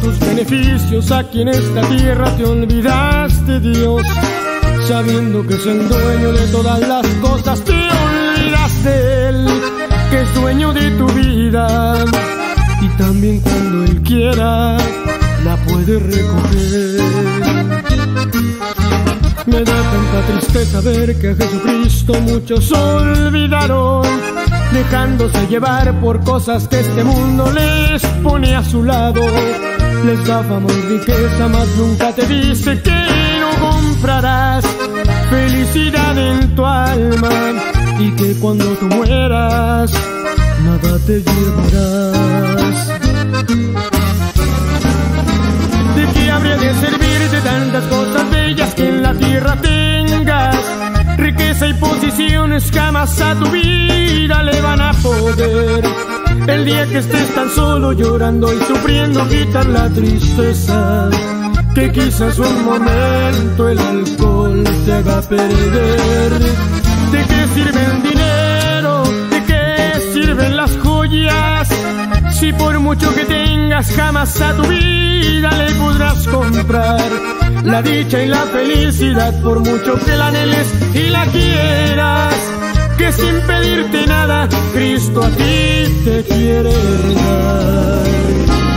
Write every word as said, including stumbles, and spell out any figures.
tus beneficios, aquí en esta tierra te olvidaste, Dios. Sabiendo que es el dueño de todas las cosas, te olvidaste de Él, que es dueño de tu vida. Y también cuando Él quiera, la puede recoger. Me da tanta tristeza ver que a Jesucristo muchos olvidaron, dejándose llevar por cosas que este mundo les pone a su lado. Les da fama y riqueza, mas nunca te dice que no comprarás felicidad en tu alma, y que cuando tú mueras, nada te llevarás. ¿De qué habría de servirte tantas cosas bellas que en la tierra tengas? Riqueza y posiciones jamás a tu vida le van a poder. El día que estés tan solo llorando y sufriendo, quitar la tristeza, que quizás un momento el alcohol te haga perder. ¿De qué sirve el dinero? ¿De qué sirven las joyas? Si por mucho que tengas jamás a tu vida le podrás comprar la dicha y la felicidad, por mucho que la anheles y la quieras, que sin pedirte nada Cristo a ti te quiere dar.